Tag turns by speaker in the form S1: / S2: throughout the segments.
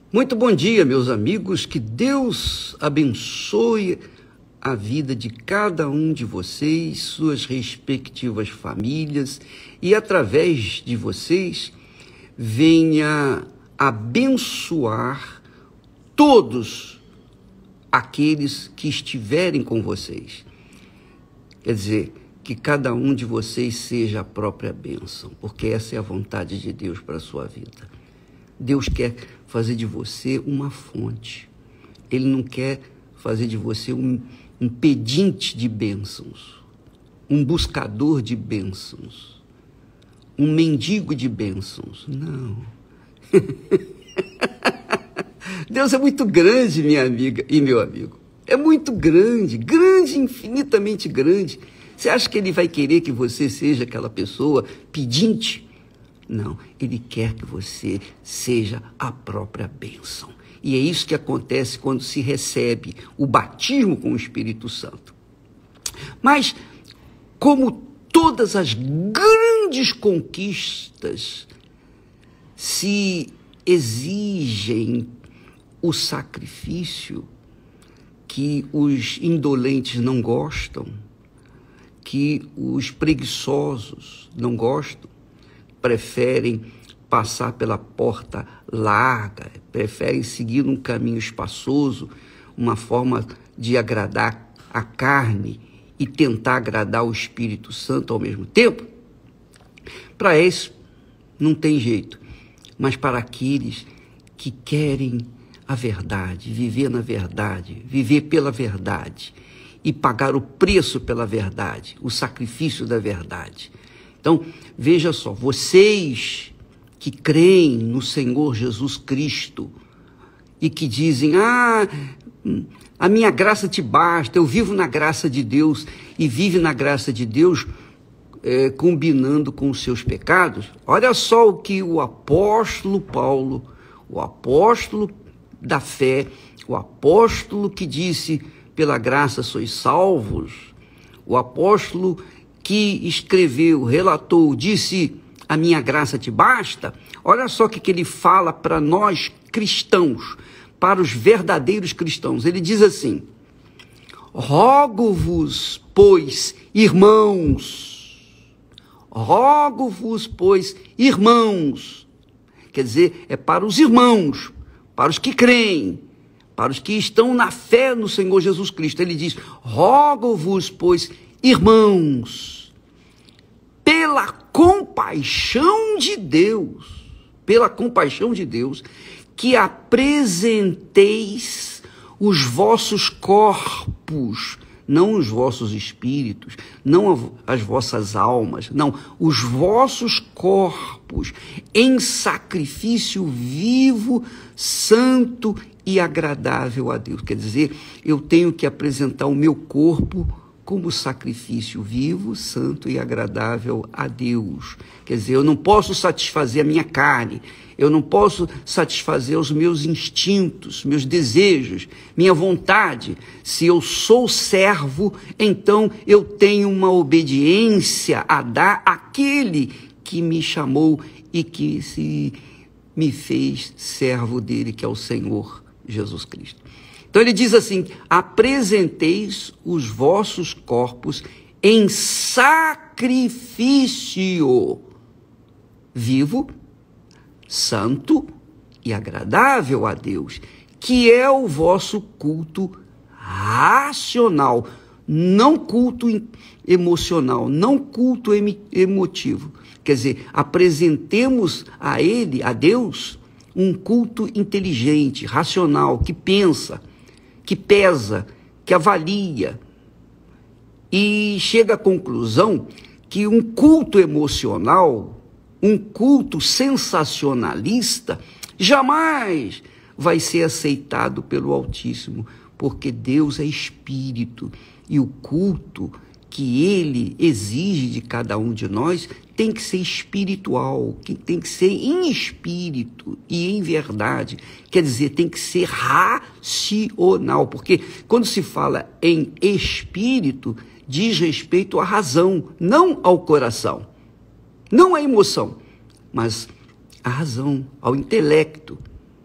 S1: Muito bom dia, meus amigos, que Deus abençoe a vida de cada um de vocês, suas respectivas famílias, e através de vocês venha abençoar todos aqueles que estiverem com vocês. Quer dizer, que cada um de vocês seja a própria bênção, porque essa é a vontade de Deus para a sua vida. Deus quer fazer de você uma fonte. Ele não quer fazer de você um pedinte de bênçãos, um buscador de bênçãos, um mendigo de bênçãos. Não. Deus é muito grande, minha amiga e meu amigo. É muito grande, grande, infinitamente grande. Você acha que Ele vai querer que você seja aquela pessoa pedinte? Não, Ele quer que você seja a própria bênção. E é isso que acontece quando se recebe o batismo com o Espírito Santo. Mas, como todas as grandes conquistas se exigem o sacrifício que os indolentes não gostam, que os preguiçosos não gostam, preferem passar pela porta larga, preferem seguir um caminho espaçoso, uma forma de agradar a carne e tentar agradar o Espírito Santo ao mesmo tempo. Para isso, não tem jeito. Mas para aqueles que querem a verdade, viver na verdade, viver pela verdade e pagar o preço pela verdade, o sacrifício da verdade. Então, veja só, vocês que creem no Senhor Jesus Cristo e que dizem, a minha graça te basta, eu vivo na graça de Deus, e vive na graça de Deus combinando com os seus pecados, olha só o que o apóstolo Paulo, o apóstolo da fé, o apóstolo que disse, pela graça sois salvos, o apóstolo que escreveu, relatou, disse, a minha graça te basta. Olha só o que ele fala para nós cristãos, para os verdadeiros cristãos. Ele diz assim, rogo-vos, pois, irmãos, quer dizer, é para os irmãos, para os que creem, para os que estão na fé no Senhor Jesus Cristo. Ele diz, rogo-vos, pois, irmãos, pela compaixão de Deus, que apresenteis os vossos corpos, não os vossos espíritos, não as vossas almas, não, os vossos corpos, em sacrifício vivo, santo e agradável a Deus. Quer dizer, eu tenho que apresentar o meu corpo como sacrifício vivo, santo e agradável a Deus. Quer dizer, eu não posso satisfazer a minha carne, eu não posso satisfazer os meus instintos, meus desejos, minha vontade. Se eu sou servo, então eu tenho uma obediência a dar àquele que me chamou e que me fez servo dele, que é o Senhor Jesus Cristo. Então ele diz assim, apresenteis os vossos corpos em sacrifício vivo, santo e agradável a Deus, que é o vosso culto racional, não culto emocional, não culto emotivo. Quer dizer, apresentemos a Ele, a Deus, um culto inteligente, racional, que pensa, que pesa, que avalia e chega à conclusão que um culto emocional, um culto sensacionalista, jamais vai ser aceitado pelo Altíssimo, porque Deus é Espírito e o culto que Ele exige de cada um de nós tem que ser espiritual, que tem que ser em espírito e em verdade. Quer dizer, tem que ser racional, porque quando se fala em espírito, diz respeito à razão, não ao coração, não à emoção, mas à razão, ao intelecto.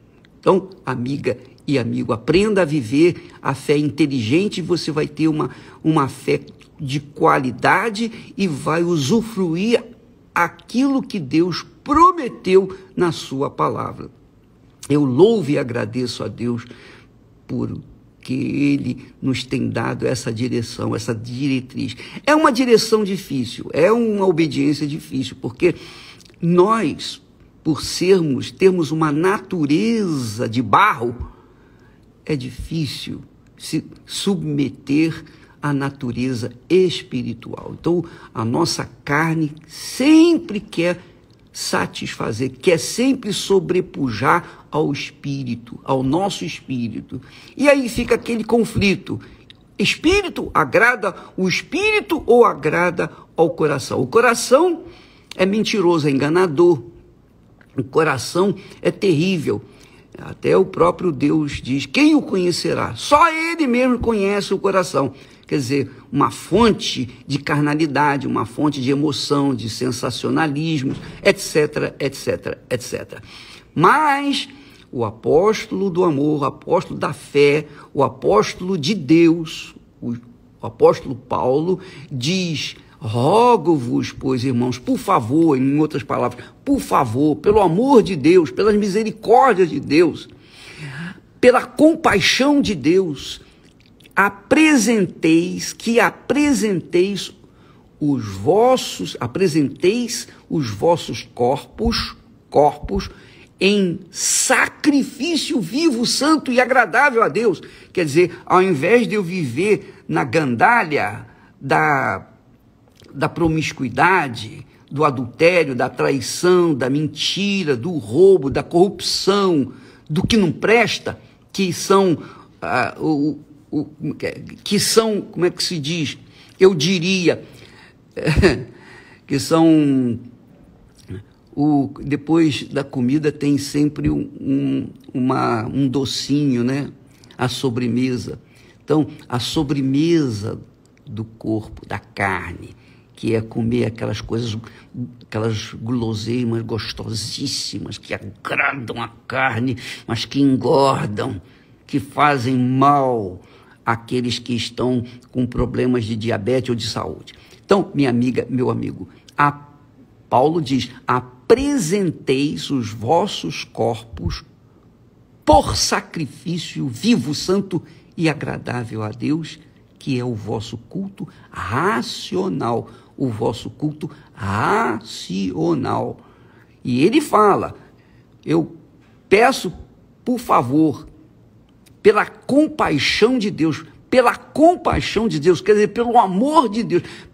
S1: Então, amiga e amigo, aprenda a viver a fé inteligente, você vai ter uma fé de qualidade e vai usufruir aquilo que Deus prometeu na sua palavra. Eu louvo e agradeço a Deus porque Ele nos tem dado essa direção, essa diretriz. É uma direção difícil, é uma obediência difícil, porque nós, por termos uma natureza de barro, é difícil se submeter à natureza espiritual. Então, a nossa carne sempre quer satisfazer, quer sempre sobrepujar ao espírito, ao nosso espírito. E aí fica aquele conflito. Espírito agrada o espírito ou agrada ao coração? O coração é mentiroso, é enganador. O coração é terrível. Até o próprio Deus diz, quem o conhecerá? Só Ele mesmo conhece o coração. Quer dizer, uma fonte de carnalidade, uma fonte de emoção, de sensacionalismo, etc, etc, etc. Mas o apóstolo do amor, o apóstolo da fé, o apóstolo de Deus, o apóstolo Paulo diz, rogo-vos, pois, irmãos, por favor, em outras palavras, por favor, pelo amor de Deus, pelas misericórdias de Deus, pela compaixão de Deus, apresenteis os vossos corpos em sacrifício vivo, santo e agradável a Deus. Quer dizer, ao invés de eu viver na gandalha da promiscuidade, do adultério, da traição, da mentira, do roubo, da corrupção, do que não presta, que são, como é que se diz? Eu diria, que são, depois da comida tem sempre um docinho, né? A sobremesa. Então, a sobremesa do corpo, da carne, que é comer aquelas coisas, aquelas guloseimas gostosíssimas, que agradam a carne, mas que engordam, que fazem mal àqueles que estão com problemas de diabetes ou de saúde. Então, minha amiga, meu amigo, Paulo diz, apresenteis os vossos corpos por sacrifício vivo, santo e agradável a Deus, que é o vosso culto racional, o vosso culto racional. E ele fala, eu peço, por favor, pela compaixão de Deus, quer dizer, pelo amor de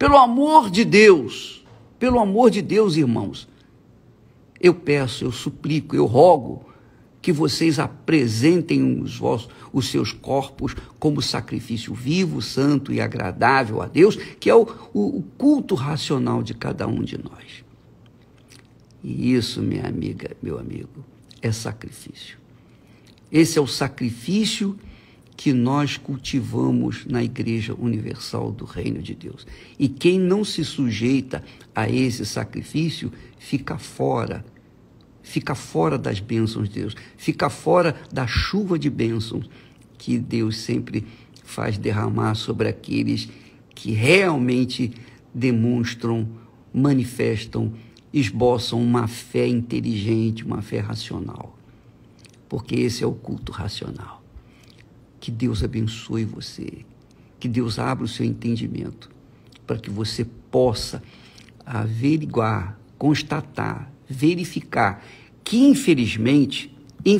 S1: Deus, irmãos, eu peço, eu suplico, eu rogo, que vocês apresentem os seus corpos como sacrifício vivo, santo e agradável a Deus, que é o culto racional de cada um de nós. E isso, minha amiga, meu amigo, é sacrifício. Esse é o sacrifício que nós cultivamos na Igreja Universal do Reino de Deus. E quem não se sujeita a esse sacrifício fica fora das bênçãos de Deus, fica fora da chuva de bênçãos que Deus sempre faz derramar sobre aqueles que realmente demonstram, manifestam, esboçam uma fé inteligente, uma fé racional. Porque esse é o culto racional. Que Deus abençoe você, que Deus abra o seu entendimento, para que você possa averiguar, constatar, verificar que infelizmente,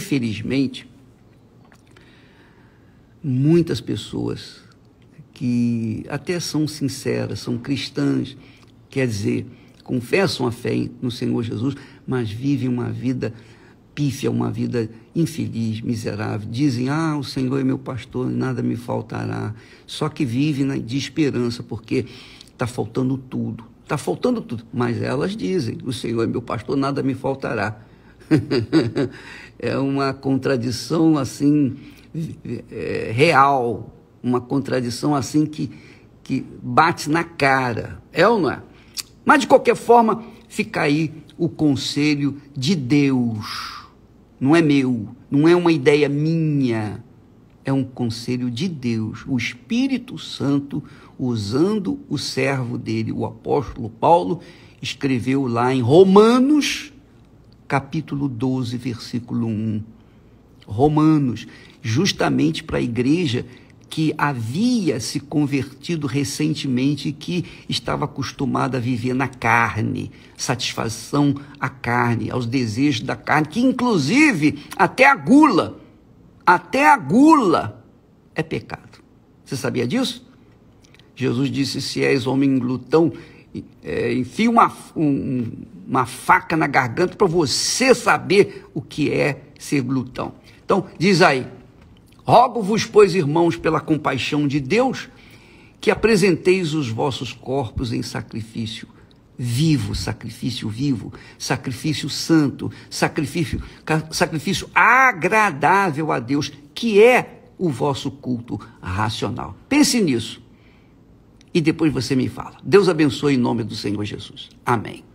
S1: muitas pessoas que até são sinceras, são cristãs, quer dizer, confessam a fé no Senhor Jesus, mas vivem uma vida pífia, uma vida infeliz, miserável. Dizem, o Senhor é meu pastor, nada me faltará. Só que vivem de esperança, porque está faltando tudo. Mas elas dizem, o Senhor é meu pastor, nada me faltará. É uma contradição assim, real, uma contradição assim que bate na cara, é ou não é? Mas de qualquer forma, fica aí o conselho de Deus, não é meu, não é uma ideia minha, é um conselho de Deus, o Espírito Santo, usando o servo dele, o apóstolo Paulo, escreveu lá em Romanos, capítulo 12, versículo 1. Romanos, justamente para a igreja que havia se convertido recentemente e que estava acostumada a viver na carne, satisfação à carne, aos desejos da carne, que inclusive até a gula é pecado. Você sabia disso? Jesus disse, se és homem glutão, enfia uma faca na garganta para você saber o que é ser glutão. Então, diz aí, rogo-vos, pois, irmãos, pela compaixão de Deus, que apresenteis os vossos corpos em sacrifício vivo, sacrifício santo, sacrifício agradável a Deus, que é o vosso culto racional. Pense nisso e depois você me fala. Deus abençoe em nome do Senhor Jesus. Amém.